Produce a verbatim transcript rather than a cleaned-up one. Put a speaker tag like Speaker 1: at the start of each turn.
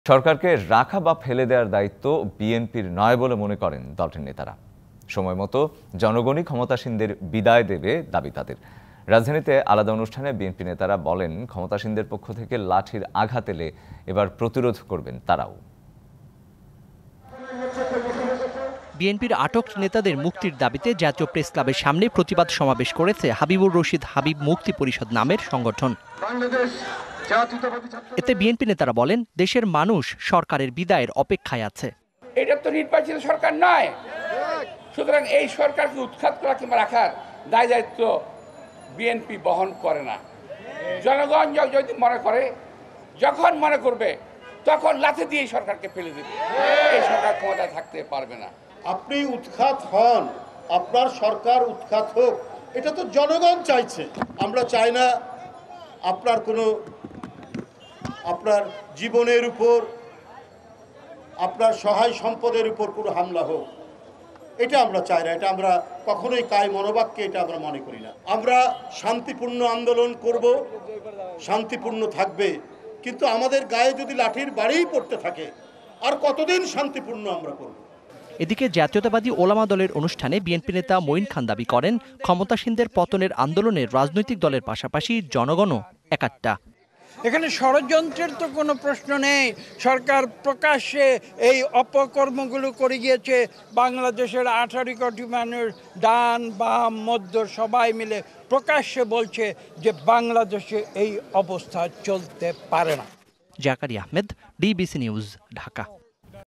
Speaker 1: সরকারকে রাখা বা ফেলে দেওয়ার দায়িত্ব বিএনপির নয় বলে মনে করেন দলটির নেতারা। সময় মতো জনগণই ক্ষমতাসীনদের বিদায় দেবে দাবি তাদের। রাজধানীতে আলাদা অনুষ্ঠানে বিএনপি নেতারা বলেন, ক্ষমতাসীনদের পক্ষ থেকে লাঠির আঘাত এলে এবার প্রতিরোধ করবেন তারাও।
Speaker 2: বিএনপির আটক নেতাদের মুক্তির দাবিতে জাতীয় প্রেস ক্লাবের সামনে প্রতিবাদ সমাবেশ করেছে হাবিবুর রশিদ হাবিব মুক্তি পরিষদ নামের সংগঠন। এতে বিএনপি নেতারা বলেন, দেশের মানুষ সরকারের বিদায়ের অপেক্ষায় আছে।
Speaker 3: এটা তো নির্বাচিত সরকার নয়, সুতরাং এই সরকারকে উৎখাত করা কিংবা রাখার দায় দায়িত্ব বিএনপি বহন করে না। জনগণ যদি মনে করে, যখন মনে করবে তখন লাথি দিয়ে সরকারকে ফেলে দেবে। এই সরকার ক্ষমতায় থাকতে পারবে না।
Speaker 4: আপনি উৎখাত হন, আপনার সরকার উৎখাত হোক, এটা তো জনগণ চাইছে। আমরা চাই না আপনার কোনো আপনার জীবনের উপর, আপনার সহায় সম্পদের উপর কোনো হামলা হোক, এটা আমরা চাই না। এটা আমরা কখনোই কায় মনোবাক্যে এটা আমরা মনে করি না। আমরা শান্তিপূর্ণ আন্দোলন করব, শান্তিপূর্ণ থাকবে, কিন্তু আমাদের গায়ে যদি লাঠির বাড়িই পড়তে থাকে, আর কতদিন শান্তিপূর্ণ আমরা করব?
Speaker 2: এদিকে জাতীয়তাবাদী ওলামা দলের অনুষ্ঠানে বিএনপি নেতা মঈন খান দাবি করেন, ক্ষমতাসীনদের পতনের আন্দোলনে রাজনৈতিক দলের পাশাপাশি জনগণও একাট্টা।
Speaker 5: এখানে ষড়যন্ত্রের তো কোনো প্রশ্ন নেই। সরকার প্রকাশ্যে এই অপকর্মগুলো করে গিয়েছে। বাংলাদেশের আঠারো কোটি মানুষ, ডান বাম মধ্য সবাই মিলে প্রকাশ্যে বলছে যে বাংলাদেশে এই অবস্থা চলতে পারে না।
Speaker 2: Zakaria Ahmed, DBC news, Dhaka.